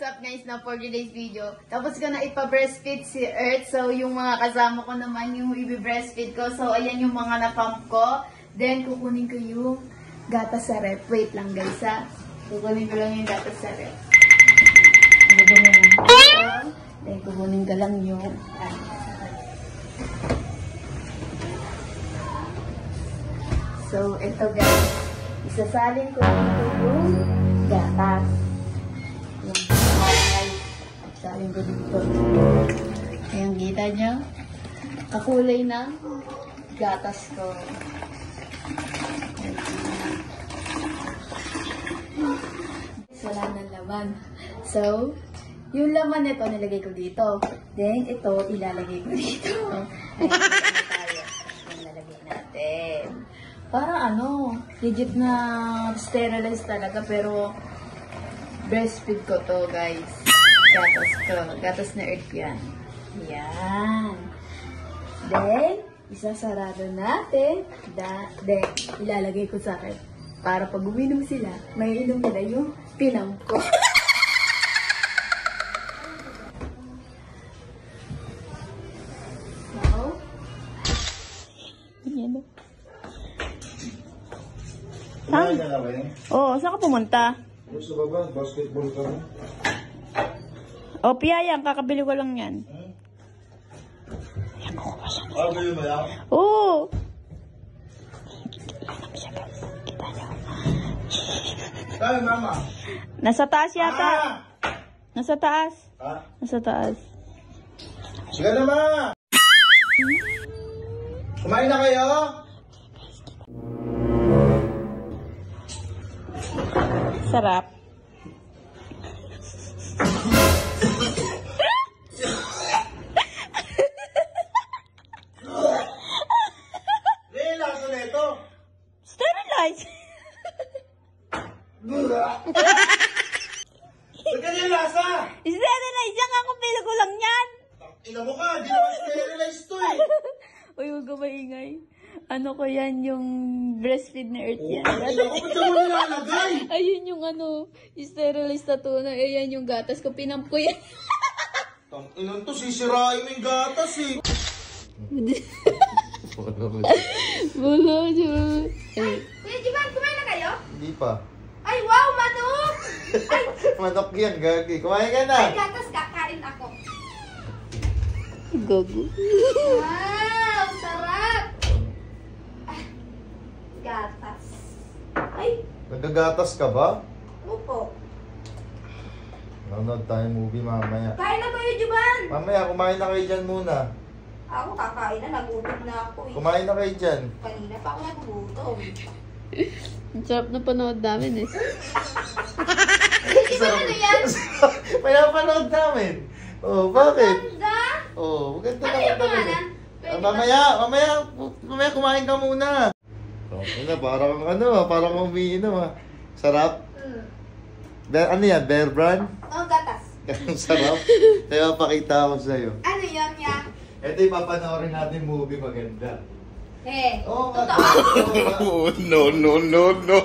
up guys na for today's video. Tapos ko na ipa-breastfeed si Earth. So, yung mga kasama ko naman yung i-breastfeed ko. So, ayan yung mga na-pump ko. Then, kukunin ko yung gatas sa ref. Wait lang guys ha. Kukunin ko lang yung gatas sa ref. Then, kukunin ko lang yung So, ito guys. Isasalin ko dito yung gatas. Yung guys. Isasalin ko dito. Ayan, kita nyo? Kakulay ng gatas ko. Wala ng laman. So, yung laman nito nilagay ko dito. Then, ito ilalagay ko dito. Ayan, tayo. Ilalagay natin. Parang legit na sterilized talaga, pero breastfeed ko to, guys. Gatas to. Gatas na Earth yan. Yan. Then, isasarado natin. Then, ilalagay ko sa akin. Para pag uminom sila, may inom nila yung pinam ko. So, yan. Kumain ka na ba yun? Oo, saan ka pumunta? Sa baba, basketball ka mo. O, piyayang, kakabili ko lang yan. Bili mo yan? Oo. Tayo, mama. Nasa taas yata. Nasa taas. Ha? Nasa taas. Sige na, ma! Kumain na kayo? Sarap. Relax na ito. Sterilize. Ba't yung lasa? Sterilize yan ako, ko lang yan. Ina mo ka, di naman sterilize to eh. Uy, huwag ka maingay. Ano ko yan, yung breastfeed na Earth yan. Ina ko, ba't mo nilalagay? Ayun yung sterilized na tuna. Ayan yung gatas ko, pinamp ko yan. Ilan to, sisirain mo yung gatas eh. Wala siya. Kuya Jiman, kumain na kayo? Hindi pa. Ay, wow, manok! Ay, Manok yan, gagi. Kumain ka na. ay gatas, kakain ako. Gago. Wow, sarap! Ah, gatas. Ay, Nagagatas ka ba? upo. Nanonood tayong movie mamaya. Kain na Kuya Jiman! Mamaya, kumain na kayo dyan muna. Ako kakain na, nagutom na ako eh. Kumain na kayo dyan. Kanina pa ako nagutom. Ang sarap na panood namin eh. Jiman, ano yan? Pinapanood namin. Oh, bakit? Ganda! Oh, maganda Ano naman yung pangalan? Ah, mamaya kumain ka muna. Okay na, parang parang umiinom ah. Sarap. Ano yan, Bear Brand? Oh, gatas. Ang sarap. Kaya pakita ko sa'yo. Ano yan, ya? Ito yung papanoorin natin movie maganda. Eh, Oo, totoo. No, no, no, no.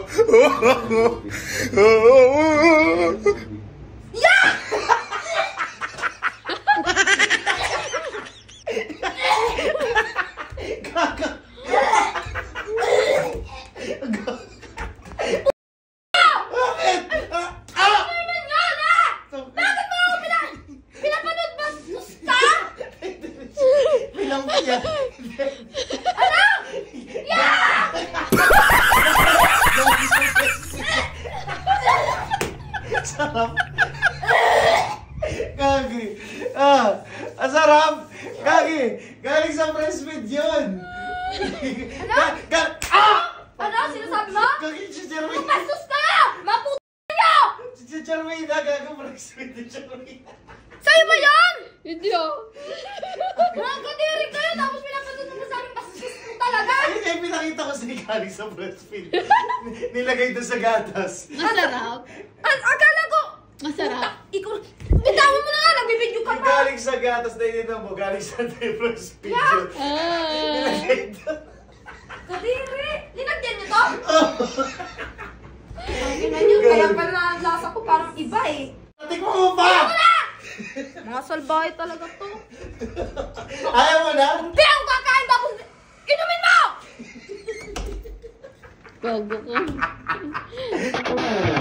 Pinapanood mo gusta? Bilang ko yan. Sarap. Gagi. Ang sarap. Gagi. Galing sa breastfeed yun. Ano? Sinasabi mo? Gagi, si Jermaine. Pasus ka! Maputo nyo! Si Jermaine na gago breastfeed ni Jermaine. Sa'yo ba yan? Hindi ah. Mga kadiri kayo, tapos pinapanood mo sa amin, pasus mo talaga! Ayun eh, pinakita ko sa galing sa breastfeed. Nilagay doon sa gatas. Masarap. Akala ko, Masarap. ikaw, bitawan mo na nga, nagbibidyo ka Yung pa! galing sa gatas na yun mo, galing sa breastfeed yun. Nilagay doon. Kadiri! Linagyan niyo to? Ang ina niyo, kaya pala ang lasa ko parang iba eh. Tikmo mo ba? Mga salbahe talaga to. Ayaw mo na? Hindi ako kakain tapos inumin mo! Gago ko.